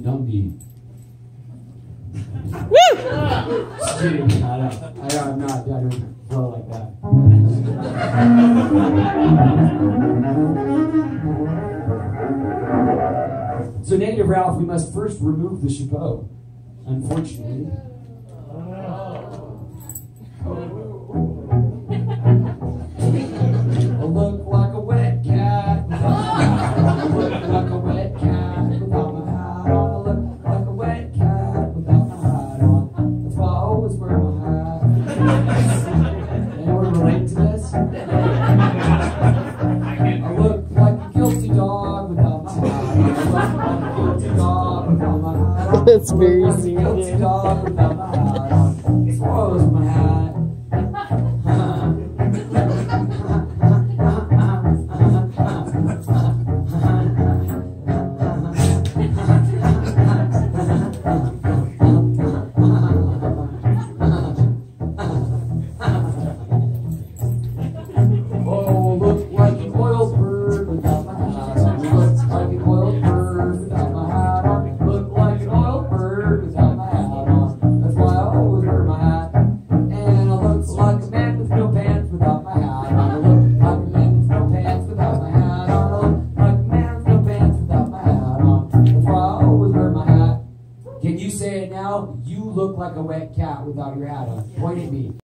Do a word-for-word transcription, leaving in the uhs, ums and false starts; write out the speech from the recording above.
Dundee. Woo! Just kidding. I don't, I don't, I'm not, I don't flow like that. So negative Ralph, we must first remove the chapeau. Unfortunately. I look like a wet cat without my hat on. I look like a wet cat without my hat on. I look like a wet cat without my hat on. That's why I always wear my hat. Anyone relate to this? I look like a guilty dog without my hat on. I look like a guilty dog without my hat on. That's I very look like a guilty dog without my hat on. That's why I always wear my hat. Can you say it now? You look like a wet cat without your hat on. Point at me.